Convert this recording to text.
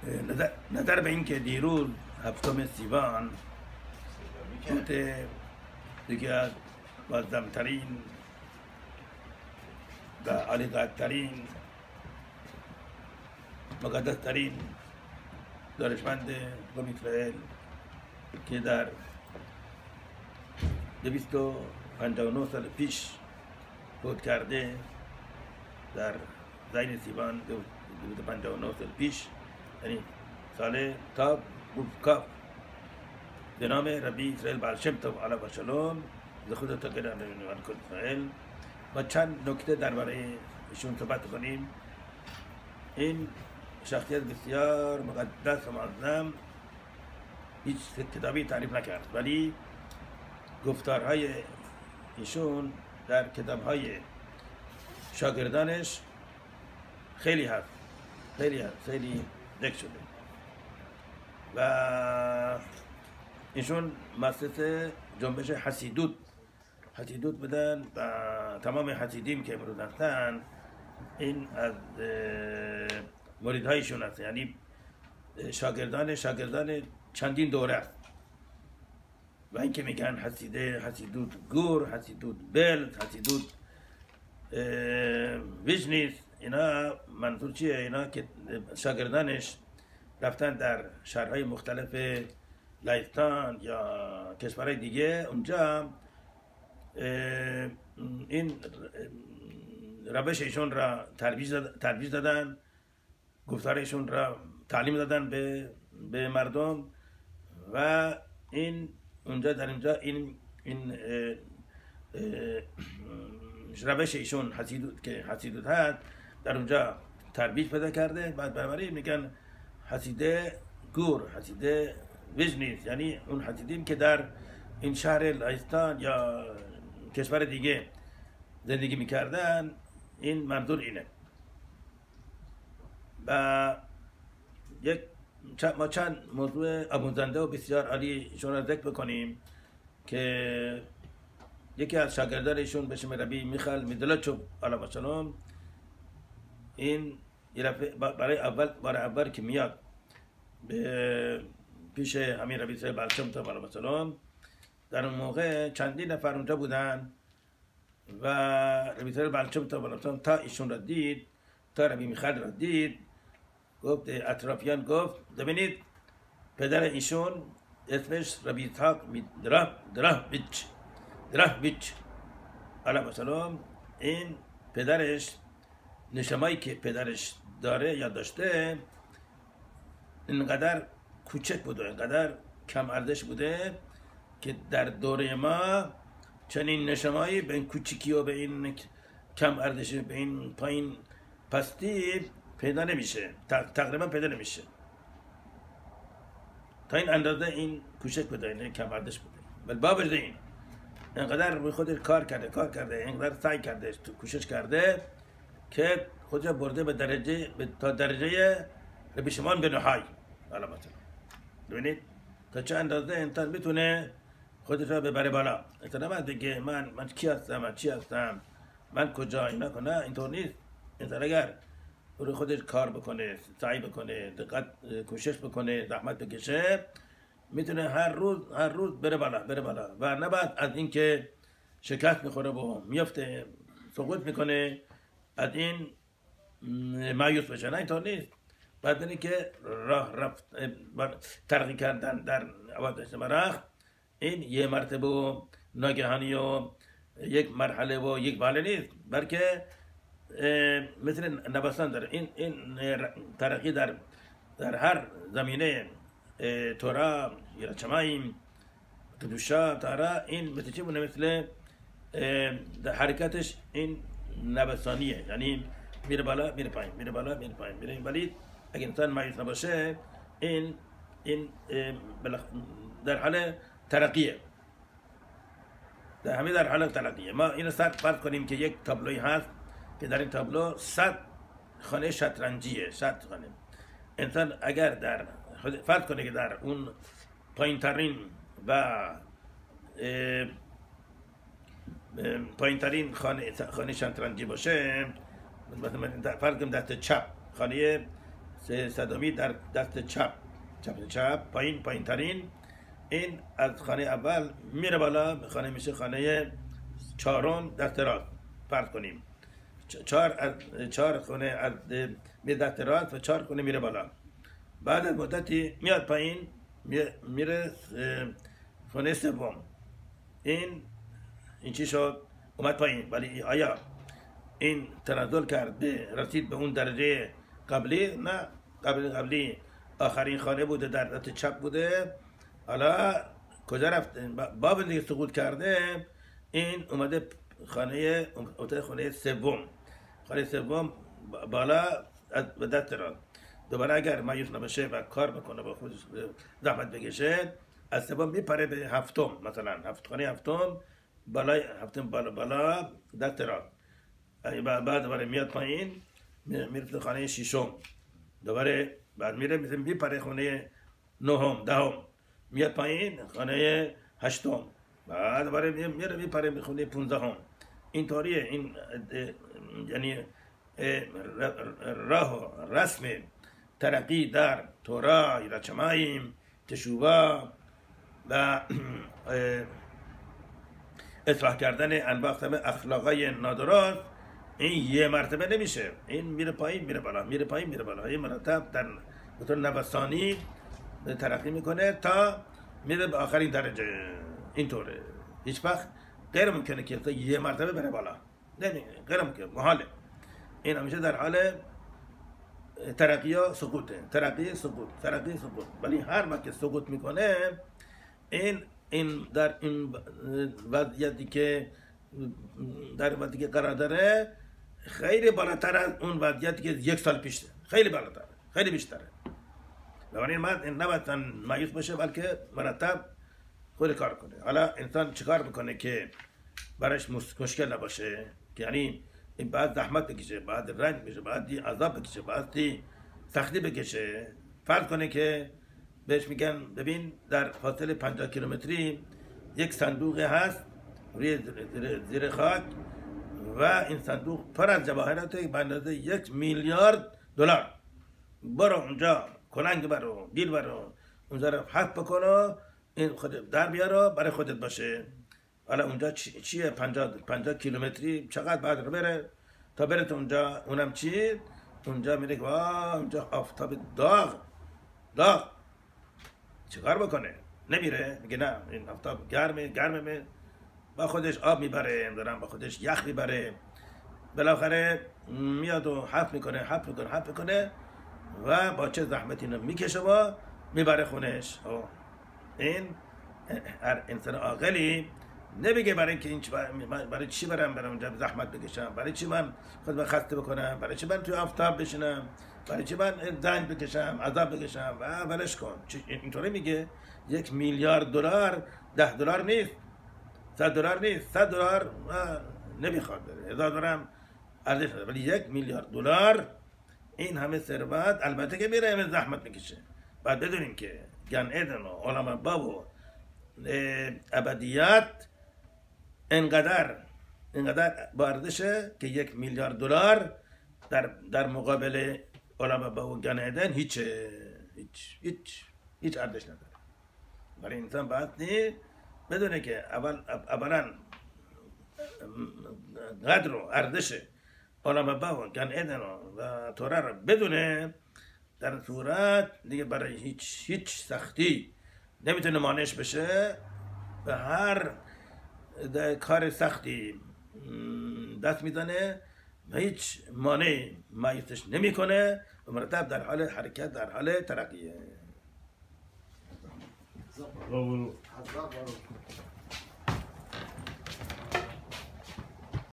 نظر به این که دیروز 7 سیوان بوده دیگه از معظمترین و عالی‌قدرترین مقدسترین دانشمند قوم اسرائیل که در 259 سال پیش فوت کرده، در زین سیوان 259 سال پیش، یعنی سال تاب کاف، به نام ربی اسرائیل بعل شم طوب علیه و سلام خود تقدیر نمی‌نوان کل اسرائیل. و چند نکته درباره ایشون صحبت کنیم. این شخصیت بسیار مقدس و معظم هیچ کتابی تعریف نکرد، ولی گفتارهای ایشون در کتابهای شاگردانش خیلی هست، خیلی ذکر شده. و ایشون مؤسس جنبش حسیدوت بودن و تمام حسیدیم که امروز هستن این از مریدهایشون هست، یعنی شاگردان چندین دوره است. و این که میگن حسیدوت گور، حسیدوت بلز، حسیدوت ویژنیس، اینا منظور چیه؟ اینا که شاگردانش رفتن در شهرهای مختلف لهستان یا کشورهای دیگه، اونجا این روش ایشون را ترویج دادن، گفتار ایشون را تعلیم دادن به مردم. و این اونجا در اینجا این روش ایشون حسیدوت هست در اونجا ترویج پیدا کرده. بعد بنابراین میگن حسیده گور، حسیده ویژنیس، یعنی اون حسیدیم که در این شهر لهستان یا کشور دیگه زندگی میکردن. این منظور اینه. و ما چند موضوع آموزنده و بسیار عالی ایشون را ذکر بکنیم که یکی از شاگردان ایشون به اسم ربی میخائیل میدلچوف علیه السلام، این برای بار اول که میاد به پیش همین ربی اسرائیل بعل شم طوب علیه السلام، در اون موقع چندین نفر اونجا بودن و ربی اسرائیل بعل شم طوب علیه السلام تا ایشون را دید، تا ربی میخائیل را دید، گفت اطرافیان گفت ببینید پدر ایشون اسمش ربی اسحاق دراهویچ علیه السلام، این پدرش نشمایی که پدرش داره یا داشته اینقدر کوچک بوده، اینقدر کم ارزش بوده که در دوره ما چنین نشمایی به این کوچکی و به این کم ارزشی، به این پایین پستی پیدا نمیشه، تقریبا پیدا نمیشه. تا این اندازه این کوچک بوده، این کم ارزش بوده. ولی بابت این اینقدر روی خودش کار کرده، اینقدر سعی کرده، کوشش کرده که خودش برده تا درجه ربی شمعون بن یحیی علیه السلام. ببینید تا چه اندازه انسان میتونه خودش را ببره بالا. انسان نباید بگه من کی هستم، من چی هستم، من کجا، اینا کنه. اینطور نیست. انسان اگر روی خودش کار بکنه، سعی بکنه، دقت کوشش بکنه، زحمت بکشه، میتونه هر روز بره بالا و نباید از اینکه شکست میخوره و میفته، سقوط میکنه، از این مایوس بشه. نه اینطور نیست. باید بینی که رفت ترقی کردن در عوادش مرخ این یه مرتبه و ناگهانی و یک مرحله و یک باله نیست، بلکه مثل نبستان داره. این ترقی در هر زمینه تورا، یرچماییم، کدوشا، تارا، این مثل چی بونه؟ مثل حرکتش این نبستانیه، یعنی میره بالا میره پایین، میره بالا میره پایین، میره. ولی اگه انسان مایوس نباشه این در حال ترقیه، در حال ترقیه. ما اینو فرض کنیم که یک تابلوی هست که در این تابلو 100 خانه شطرنجیه، 100 خانه. انسان اگر فرض کنه که در اون پایین ترین خانه شطرنجی باشه، مثلا فرض کنیم دست چپ خانه صدمی در دست چپ پایین ترین. این از خانه اول میره بالا، خانه میشه خانه چهارم دست راست. فرض کنیم چهار خونه از میره دست راست و 4 خونه میره بالا. بعد از مدتی میاد پایین، میره خونه سوم. این چی شد؟ اومد پایین. ولی آیا این تنزل کرده رسید به اون درجه قبلی؟ نه. قبلی آخرین خانه بوده، در دست چپ بوده. حالا کجا رفته؟ باب دیگه سقوط کرده. این اومده خانه سوم. خانه سوم بالا به دست راست. دوباره اگر مایوس نباشه و کار بکنه با خودش زحمت بکشه، از سوم میپره به هفتم. مثلا خانه هفتم بالا دست راست. بعد دوباره میاد پایین، میره خانه ششم. دوباره بعد میپره خانه نهم، دهم. میاد پایین خانه هشتم. بعد دوباره میپره به خانه 15. اینطوریه. این یعنی راه رسم ترقی در تورا، یراشماییم، تشوبا و اصلاح کردن انواع اخلاقای نادرست، این یه مرتبه نمیشه. این میره پایین میره بالا، میره پایین میره بالا. این مرتب در بطور نوسانی ترقی میکنه تا میره به آخرین درجه. اینطوره. هیچ وقت غیر ممکنه که یه مرتبه بره بالا. غیر ممکنه، محاله. این همیشه در حال ترقی و سقوطه. ترقی سقوط. ولی هر وقت که سقوط میکنه، این در این وضعیتی که قرار داره خیلی بالاتر از اون وضعیتی که 1 سال پیشه. خیلی بالاتر، خیلی بیشتره. بنابراین نباید مایوس باشه، بلکه مرتب خود کار کنه. حالا انسان چیکار میکنه که براش مشکل نباشه؟ یعنی این بعد زحمت بکشه، بعد رنج بشه، بعد عذاب بکشه، بعد سختی بکشه. فرض کنه که بهش میگن ببین در فاصله 50 کیلومتری یک صندوق هست روی زیر خاک و این صندوق پر از جواهراته به اندازه 1 میلیارد دلار. برو اونجا کلنگ برو، دیل برو، اونجا رو حفظ بکنو، این خودت در بیارو برای خودت باشه. حالا اونجا چیه؟ 50 کیلومتری چقدر بعد رو بره تا بره اونجا؟ اونم چی؟ اونجا میره اونجا آفتاب داغ چیکار بکنه؟ نمیره. میگه نه، این آفتاب گرمه با خودش آب میبره، با خودش یخ میبره. بالاخره میاد و حفظ میکنه و با چه زحمتی اینو میکشه و میبره خونش. این هر انسان عاقلی نمیگه برای چی برم اونجا زحمت بکشم، برای چی من خودم خسته بکنم، برای چی من توی آفتاب بشینم، برای چی من زنگ بکشم، عذاب بکشم و ولش کن. اینطوری میگه. 1 میلیارد دلار 10 دلار نیست، 100 دلار نیست. 100 دلار نمیخواد بره، 1000 دلار هم ارزش نداره، ولی 1 میلیارد دلار این همه ثروت البته که میره همه زحمت میکشه. بعد بدونیم که گن ایدن و عالم ابا و ابدیت انقدر با ارزشه که 1 میلیارد دلار در مقابل عالم ابا و گن ایدن هیچ ارزش نداره. برای انسان باید بدونه که اولا قدر و ارزش عالم ابا و گن ایدن و توره رو بدونه، در صورت دیگه برای هیچ سختی نمیتونه مانعش بشه. به هر کار سختی دست میزنه و هیچ مانع مایوسش نمیکنه و مرتب در حال حرکت، در حال ترقیه.